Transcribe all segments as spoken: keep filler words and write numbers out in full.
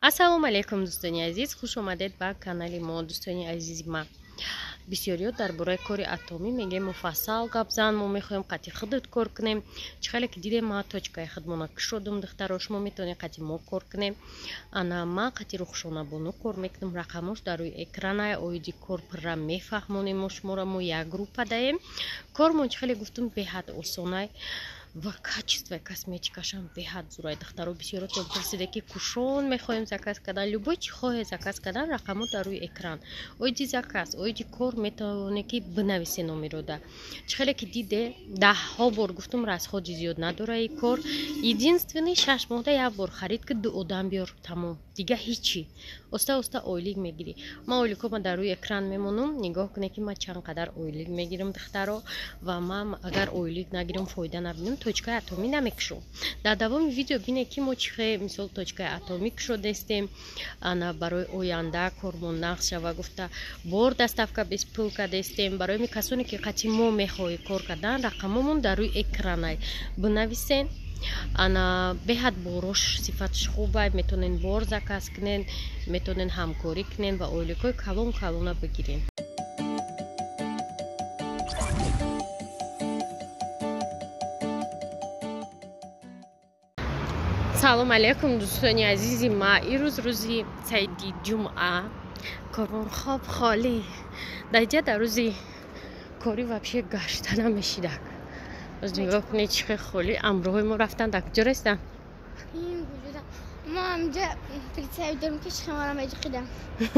ассалому алайкум дӯстони азиз, хуш омадед ба канали мо. Дӯстони азизи ман, бисёриё дар бораи кори атомӣ мегем муфассал гап зан. Мо мехоҳем қати худат кор кунем. Чӣ хеле ки дидем ман точкаи худмона кушодум духтаро, шумо метавонед қати мо кор кунем. Ана ман қати рухшонабону кор мекунам. Рақамош дар рӯи экрана, оиди кор пурра мефаҳмонем. мо шуморо мо як группа даем. Кормон чӣ хеле гуфтум беҳад осонай ва качество косметикашам беҳад зурай. Духтаро бисёротон пурсиде ки кушон мехоҳем заказ кардан, любой чӣ хоҳе заказ кардан, рақамо дар рӯи экран. Оиди заказ, оиди кор метавонед ки бинависе номеро да. Чӣ хеле ки диде даҳҳо бор гуфтум расходи зиёд надора и кор. Единственный шаш моҳда як бор харид ки ду одам биёр, тамом. Дига ҳичи. Оста оста ойлик мегирӣ. Ман ойликома дар рӯи экран мемонам. Нигоҳ кунед ки ман чанд қадар ойлик мегирам духтаро ва ман агар ойлик нагирам фоида набинам точкаи атомӣ намекушам. Дар давоми видео бинед ки мо чӣ хеле мисол точкаи атомӣ кушодастем. Ана барои оянда кормон нақш шава гуфта бор доставка без пулка дастем. Барои ми касоне ки қати мо мехоҳӣ кор кардан, рақамомон дар рӯи экранай бинависен. Ана беҳад борош сифатш хубай, метонен бор заказ кунен, метонен ҳамкорӣ кунен ва ойликҳои калон калона бигирен. салому алайкум дӯстони азизи ман. ирӯз рӯзи сайди ҷумъа, корвон хоб холӣ. Дар ҷа дар рӯзи кори вообще гашта намешидак. Аз нигоҳ кунед чӣ хеле холӣ. Амроҳои мо рафтан дар куҷо растан? Мо амҷа полиция дорим ки шихамара меҷиқидам.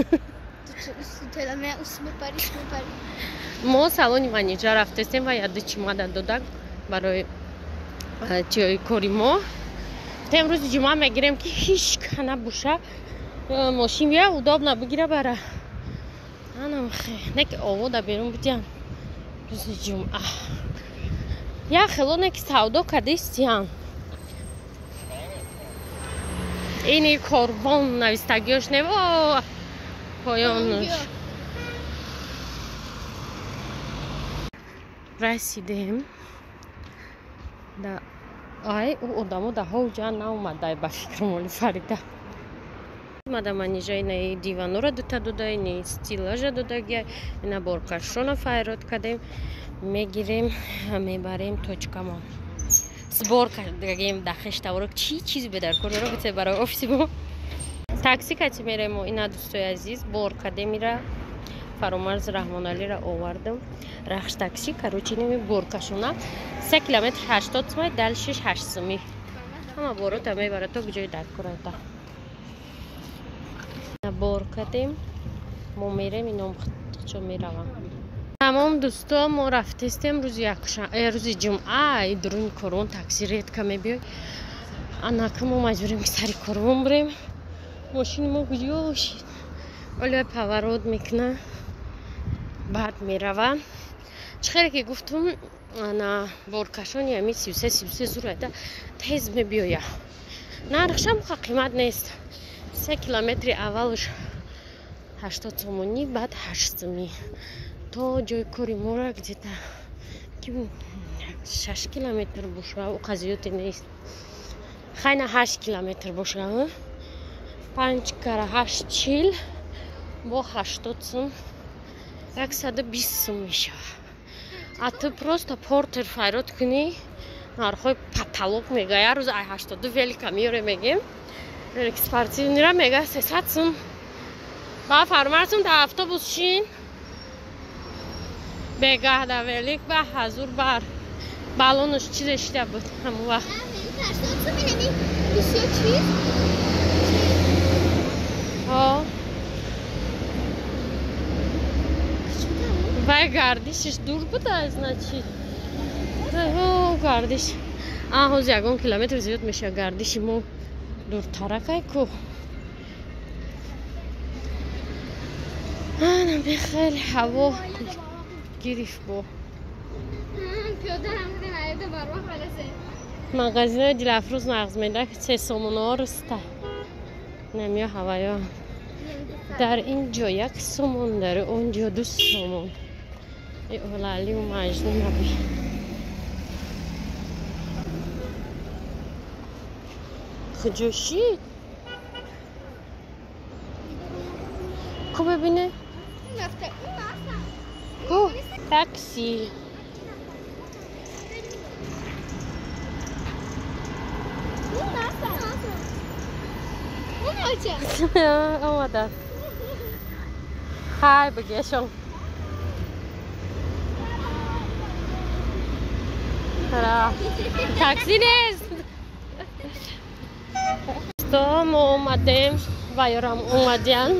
Мо салони менеҷер рафтастем ва яду чимодан додак барои чиёи кори мо. Темрӯзи ҷумъа мегирем ки ҳич кана буша мошин бия удобна бигира бара. Анам хе неки овода берун бидиям рӯзи ҷумъа. Я хелоне ки савдо кадистиян. Ини корвон навистагиёш нево поёнуш. Расидем. Да ай у одамо даҳо ҷа наомадай ба фикрмоли Фарида. Мада манижаи на диванора дута додай, не стилажа додагия, ина боркашона файрот кадем, мегирем, мебарем точкамо. Сбор кардагем дахештаворо чи чизи бедар корора бите барои офиси мо. Такси кати меремо, ина дӯстои азиз бор кадемира фаромарз Раҳмоналиро овардам. Рахш такси короче неми боркашона се километр ҳаштод сумай дал шиш ҳашт суми. Ҳама борота мебара то ҷои даркората. Бор кадем мо мерем ином чо меравам. Тамом дӯстон мо рафтастем рӯзи якшанбе рӯзи ҷумъа идруни корвон такси редка мебиёй. Анака мо маҷбурем ки сари корвон бирем. Мошини мо гуҷошид. Олё паворот мекуна. Баъд мерава. Чӣ хеле ки гуфтум ана боркашони ами си се си се зурайда тез мебиёя. Нархшам ха қимат нест. се километри аввалш ҳаштод сомонӣ, баъд ҳашт суми. То ҷои кори мора где-то шаш километр боша, у қазиёте нест. Хайна ҳашт километр боша. панҷ кара ҳашт чил бо ҳаштод сум яксаду бист сум мешавад. А ту просто портер файрот кунӣ, нархҳои паталок мега. Як рӯз ай ҳаштоду велика миёре мегем. Велик спортивнира мега сесад сум. Ба фармарсум да автобус шин. Бегаҳ да велик ба ҳазур бар. Балонуш чизе шида буд ҳамон вақт. Вай гардишиш дур буда, значит. О, гардиш. А ҳоз ягон километр зиёд меша гардиши мо дуртаракай ку. Ана бихел ҳаво гирифт бо. Пиёда рамидем айда барвақт барасем. Магазинои Дилафрӯз нағз меда ки се сомонҳо руста. Намё ҳаваё. Дар ин ҷо як сомон, дар он ҷо ду сомон. Лали у Маҷнун наби. Хуҷошид. کو ببینه او تاکسی آمدن خیر بگیشون تاکسی نیست تو ما اومدیم و یارم اومدین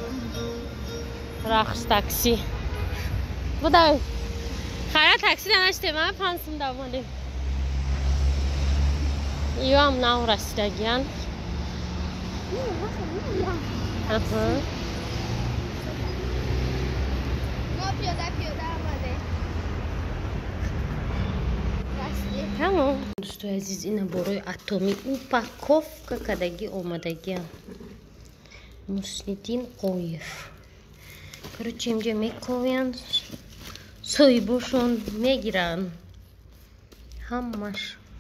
رخص تاکسی بودای خیلی تاکسی دانشته من پانسم دا اومدیم ایو هم نو رسیدگیان ما پیاده پیاده آمده همون دوستای عزیز اینا برای اتمی упаковка кадаги омадагиан Муснидин Қоев короче имҷа мекоянд соҳибошон мегиранд ҳамаш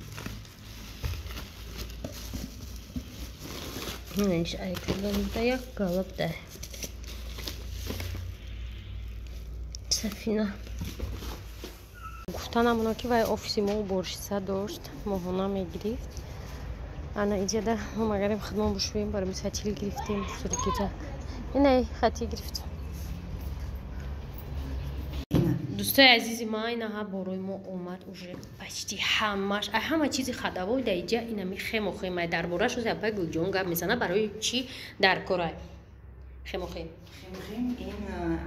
инш айкаланда як галабда сафина гуфтанам оно ки вай офиси мо уборщица дошт моҳона мегирифт ана иҷада мо магарем хидмон бошуем барои сатил гирифтем сургида инай хати гирифт дӯстои азизи ман инаҳа борои мо омад уже почти ҳамаш ҳама чизи хадавои дар иҷа ина ми хемохемай дар борашо зяпай гӯҷон гап мезана барои чи дар корай хемохем хемохем ин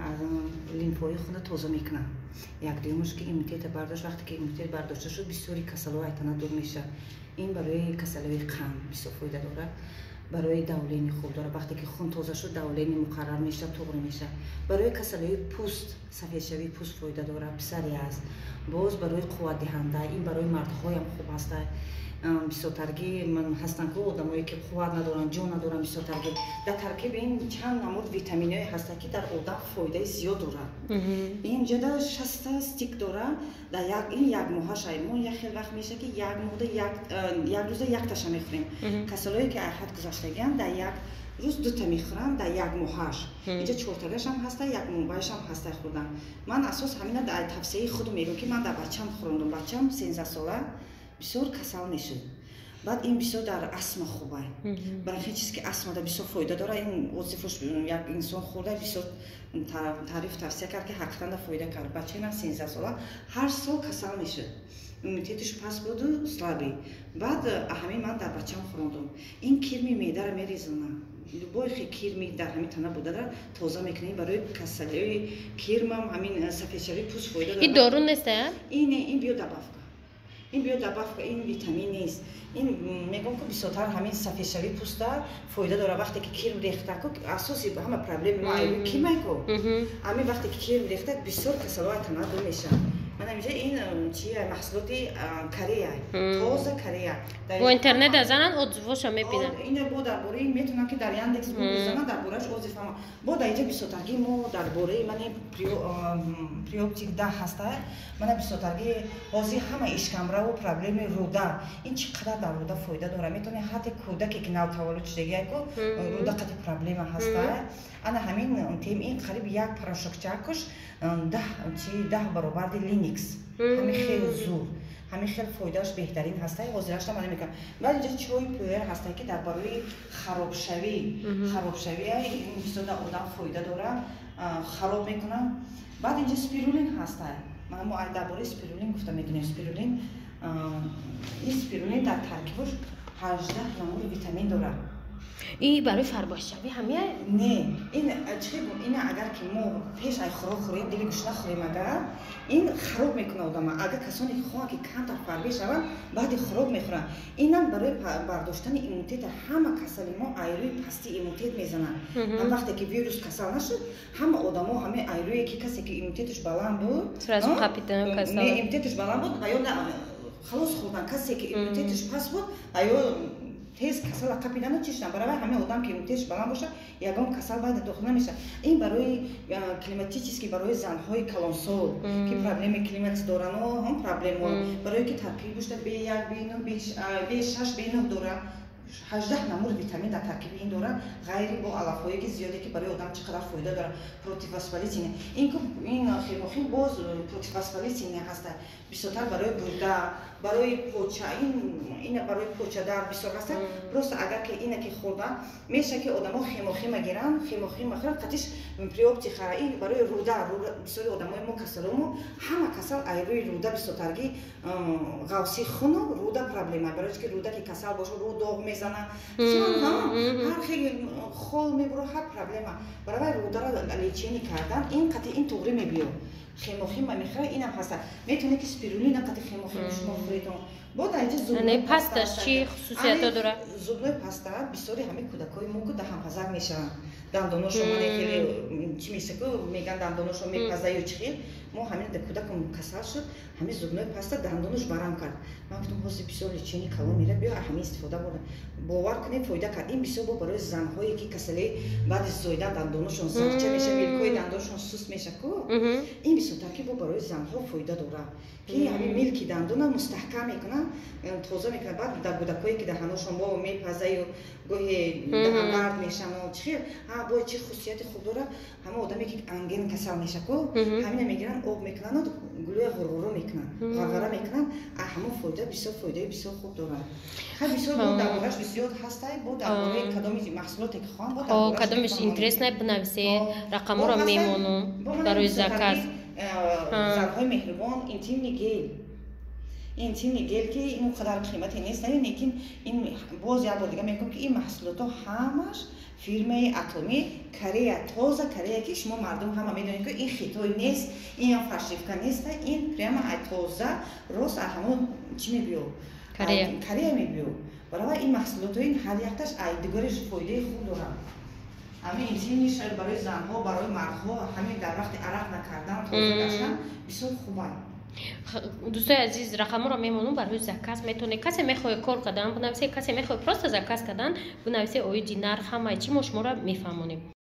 лимфои хуна тоза мекунад як дуюмаш ки иммунитета бардошт вақте ки иммунитет бардошта шуд бисёри касалҳо айтана дур мешавад ин барои касалҳои қан бисёр фоида дорад барои давлени хуб дорад вақте ки хун тоза шуд давлени муқаррар мешавад туғри мешавад барои касалҳои пӯст сафедшавии пӯст фоида дорад псориаз боз барои қувватдиҳанда ин барои мардҳоям хуб аст бисёртарги ҳастанд ки одамое ки қувват надоранд ҷон надоранд бисёртарги дар таркиби ин чанд намуд витаминҳое ҳастанд ки дар одам фоидаи зиёд дорад инҷада шаста стик дорад дар як ин як моҳаша мо як хел вақт меша ки як моҳда як рӯза якташа мехӯрем касалое ки айҳат гузаштагианд дар як рӯз дута мехӯранд дар як моҳаш инҷа чортагашам ҳаста як моҳбаашам ҳаста хӯрдан ман асос ҳамина дар тавсияи худам мегӯям ки ман дар бачам хӯрондам бачам сенздаҳ сола бисёр касал мешуд баъд ин бисёр дар астма хубай барои ҳеҷ чиз ки астмада бисёр фоида дорад ин отзифош як инсон хӯрда бисёр таъриф тавсия кард ки ҳақиқатан фоида кард бачаи ман сенздаҳ сола ҳар сол касал мешуд иммунитетиш паст буду слабӣ баъд ҳамин ман дар бачам хӯрондам ин кирми меъдаро мерезонад любой хел кирми дар ҳамин тана буда дорад тоза мекунад барои касалии кирмам ҳамин сафедшавии пӯст фоида дорад ин дору нест ин ин биодабавка ин биодабавка ин витамин нест ин мегӯям ки бисёртар ҳамин сафедшавии пӯста фоида дорад вақте ки кирм рехта асоси ҳама проблеми мо айби кирмайко ҳамин вақте ки кирм рехта бисёр касалҳо айтана ду мешавад ман амиҷа ин чи маҳсулоти корея тоза корея бо интернет дазанан отзивоша мебинам ин бо дар бораи метавонам ки дар яндекс бизанам дар борааш отзифам бо дар иҷа бисёртарги мо дар бораи мани приоптик да ҳаста мана бисёртарги ҳозир ҳама ишкамраву проблеми рӯда ин чӣ қадар дар рӯда фоида дорад метавонӣ ҳатто кӯдаке ки навтаваллуд шудагиаку рӯда қати проблема ҳаста ана ҳамин тем ин қариб як порошокчакуш даҳ баробарди линикс ҳамин хеле зур ҳамин хеле фоидааш беҳтарин ҳаста ҳозирашта ман мекунам баъд инҷа чой пуэр ҳаста ки дар барои харобшавӣ харобшавия бисёр дар одам фоида дорад хароб мекунад баъд инҷа спирулин ҳаста ман мо дар бораи спирулин гуфта медонем спирулин ин спирулин дар таркибаш ҳаждаҳ намуди витамин дорад ин барои фарбошшавӣ ҳамия не ин ин агар ки мо пеш ай хӯрок хӯрем дили гӯшта хӯрем агар ин хароб мекунад одама агар касоне ки хоҳанд ки камтар фарбе шаванд баъди хӯрок мехӯранд инам барои бардоштани иммунитета ҳама касали мо айрӯи пасти иммунитет мезанад ҳам вақте ки вирус касал нашуд ҳама одамо ҳамин айрӯе ки касе ки иммунитеташ баланд буд иммунитеташ баланд буд ва ё халос хӯрдан касе ки иммунитеташ паст буд ва ё тез касал қапидана чишна барои ҳамин одам ки иммунитеташ баланд боша ягон касал байда дохил намешавад ин барои климатически барои занҳои калонсол ки проблеми климати доранд ҳам проблемо барое ки таркиб бошта бе як бе нӯ бе шаш бе нӯ дорад ҳаждаҳ намуд витамин дар таркиби ин дорад, ғайри бо алафҳое ки зиёде ки барои одам чӣ қадар фоида дорад. Противовоспалительный ин ин хемохим боз противовоспалительный ҳаста, бисёртар барои гурда, барои поча, ин ина барои почадар бисёр ҳаста. Просто агар ки ина ки хӯрда меша ки одамо хемохима гиранд, хемохима хӯрад қатиш при оптиха ин барои руда, бисёри одамои мо касалому ҳама касал ай рӯи руда бисёртарги ғавси хуну руда проблема, барои ки руда ки касал боша рӯ доғ мезана, ҳар хеле хол мебуро, ҳар проблема. Барои рудара лечение кардан ин қати ин туғри мебиё. Хемохима мехӯрад инам ҳаста. Метавоне ки спирулина қати хемохима шумо хӯридон. Бо дар инҷа зубной паста чӣ хусусиятҳо дорад? Зубной паста бисёри ҳамин кӯдакҳои мо ку даҳанпазак мешаванд. Дандоношо мане хеле чӣ меша ку меган дандоношо мепаза ё чӣ хел. Мо ҳамин кӯдакам касал шуд, ҳамин зубной паста дандонош барам кард. Ман гуфтам ҳозир бисёр лечение калон мера, биё ҳамин истифода бурдам. Бовар кунед фоида кард. Ин бисёр бо барои занҳое ки касали баъди зоидан дандоношон зарча меша, милкҳои дандоношон суст меша ку. Ин бисёртар ки бо барои занҳо фоида дорад. Ки ҳамин милки дандона мустаҳкам мекунад, тоза мекунад. Баъд дар кӯдакҳое ки даҳаношон бо мепаза ё гоҳе даҳангард мешаванд чӣ хел, ҳа бо чӣ хусусияти хуб дорад. Ҳама одаме ки анген касал меша ку, ҳамина мегиранд, об мекунанд, гулӯи ғурғуро мекунанд, ғарғара мекунанд, а ҳамон фоида бисёр фоидаи бисёр хуб дорад. Ха бисёр бо дар бораш бисёр ҳастай, бо дар бораи кадоми маҳсулоте ки хоҳам бо дар бораш. О, кадомиш интересное бинависе, рақамҳоро мемонам барои заказ. Занҳои меҳрубон, интимный гел. Интимный гел ки ин қадар қимати нест, лекин ин боз як бор дига мегӯям ки ин маҳсулотҳо ҳамаш фирмаи Atomy, Корея, тоза Корея ки шумо мардум ҳама медонед ки ин хитой нест, ин фальшивка нест, ин прямо ай тоза рост ай ҳамон чӣ мебиё? Корея. Корея мебиё. Барои ин маҳсулотҳо ин ҳар якташ ай дигари фоидаи хуб дорад. ҳамин интимни шаyd барои занҳо, барои мардҳо, ҳамин дар вақти арақ накардан, тоза гаштан бисёр хубанд. дӯстои азиз, рақамҳоро мемонам барои заказ метавонед. Касе мехоҳад кор кардан бинависе, касе мехоҳад просто заказ кардан бинависе, оиди нарх ҳамаи чӣ мо шуморо мефаҳмонем.